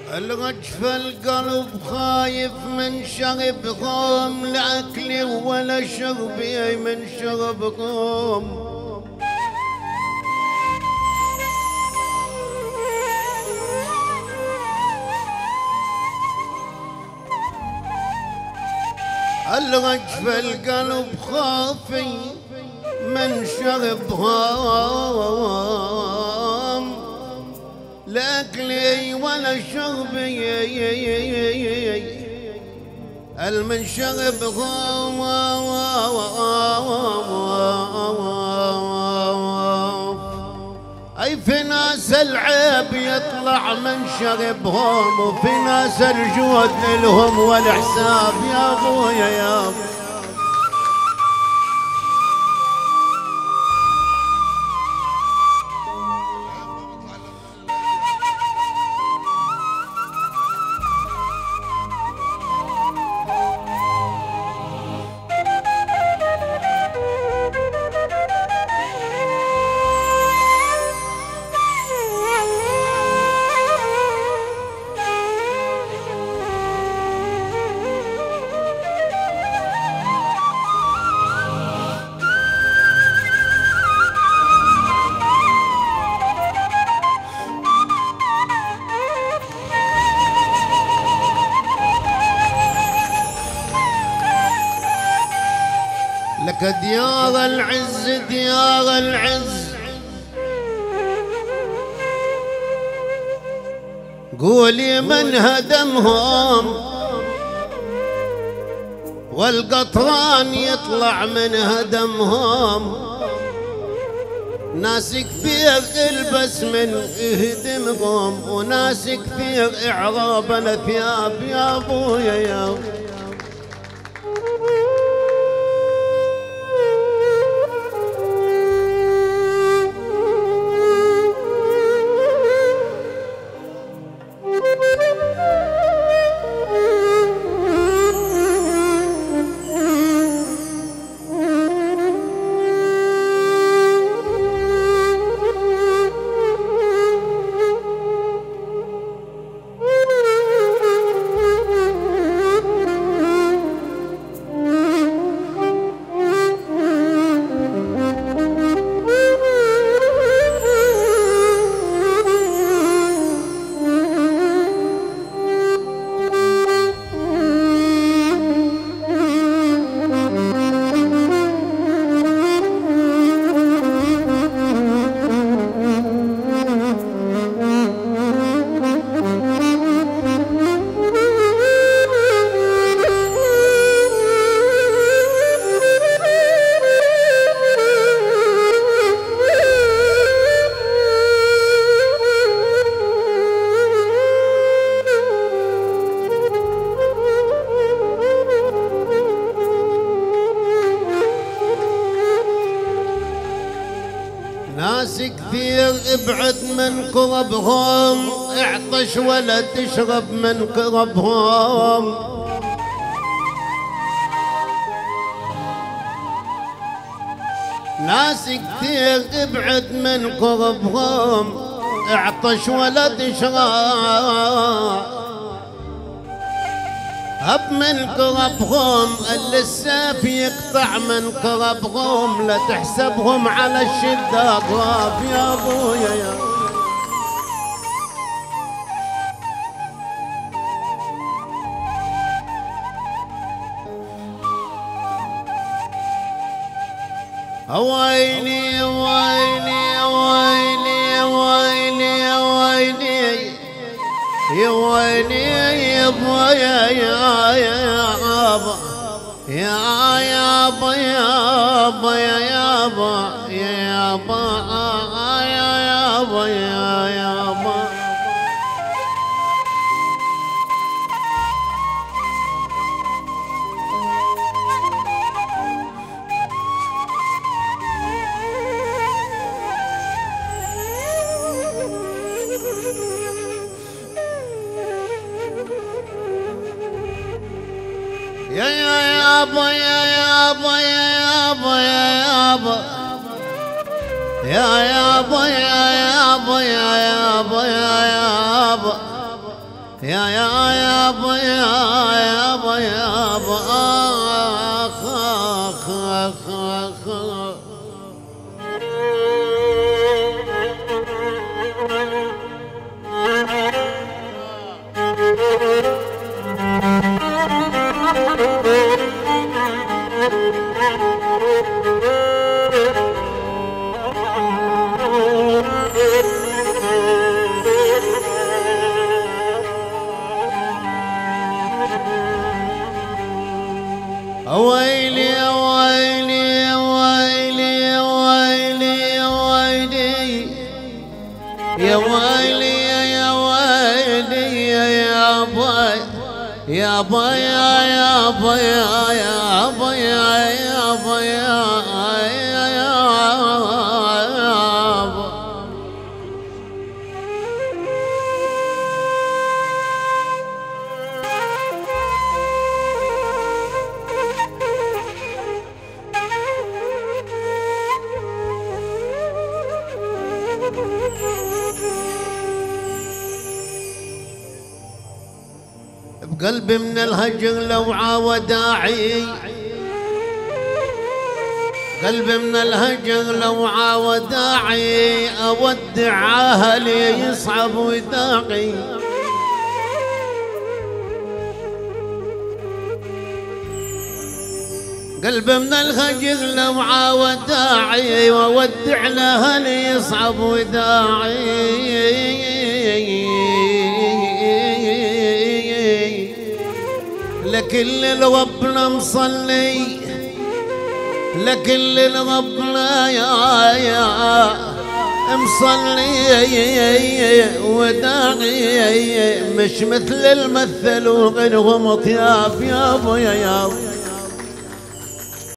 الغجف القلب خايف من شربكم لأكلي ولا شربي من شربكم. الغجف القلب خافي من شربهم لأكلي ولا شربي المن شربهم. أي في ناس العيب يطلع من شربهم وفي ناس الجود لهم والحساب يا أبويا يا أبو. لك ديار العز ديار العز قولي من هدمهم والقطران يطلع من هدمهم. ناس كثير البس من يهدمهم وناس كثير اعراب الاثياب يا ابويا يا أبو. ناس كثير ابعد من قربهم اعطش ولا تشرب من قربهم. ناس كثير ابعد من قربهم اعطش ولا تشرب هب من قربهم اللي السيف يقطع من قربهم لا تحسبهم على الشدة اطراف يا ابويا يا ويلي ويلي ويلي ويلي ويلي يا ويلي يابا يا يابا يا يابا يابا يا يابا يا يابا يا يابا يا يابا. يا يابا يا يابا يا يابا يا يابا يا يابا يا يابا يا يابا يا يابا يابا يابا يابا آخ آخ آخ آخ. ويلي ويلي ويلي ويلي ويلي يا ويلي يا ويلي يا باي يا باي يا باي يا باي يا باي يا بقلبي من الهجر لوعة وداعي، قلبي من الهجر لوعة وداعي، أودع أهلي يصعب وداعي. قلبي من الهجر لوعة وداعي، وودع لأهلي يصعب وداعي. لكل الربنا مصلي، لكل الربنا يا مصلي وداعي، مش مثل المثل وغيرهم طياب يابا يا يابا.